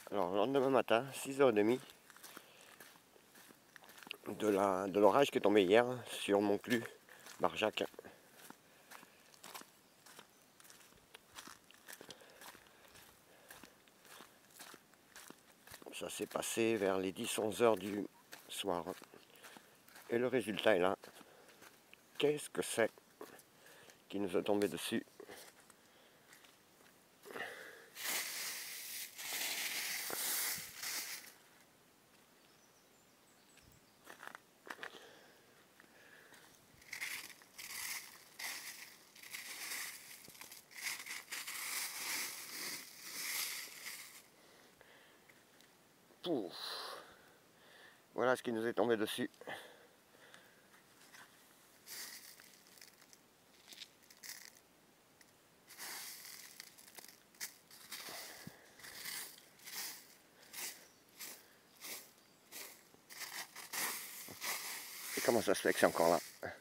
Alors, le lendemain matin, 6h30, de l'orage qui est tombé hier sur Montclus, Barjac. Ça s'est passé vers les 10-11 heures du soir. Et le résultat est là. Qu'est-ce que c'est qui nous est tombé dessus? Pouf. Voilà ce qui nous est tombé dessus. Et comment ça se fait que c'est encore là?